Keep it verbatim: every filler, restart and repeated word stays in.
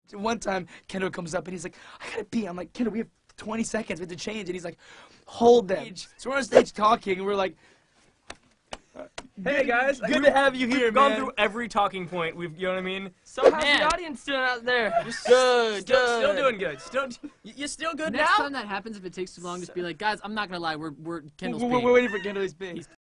one time, Kendall comes up and he's like, I gotta pee. I'm like, Kendall, we have twenty seconds. We have to change. And he's like, hold them. So we're on stage talking, and we're like, hey guys, good to have you here, we've man. gone through every talking point. We've, you know what I mean? So how's Man. the audience doing out there? Just Good, Still, good. still doing good. Still, you're still good Next now. time that happens, if it takes too long, just be like, guys, I'm not gonna lie, we're we're Kendall's we're, we're, peeing. we're waiting for Kendall. He's peeing.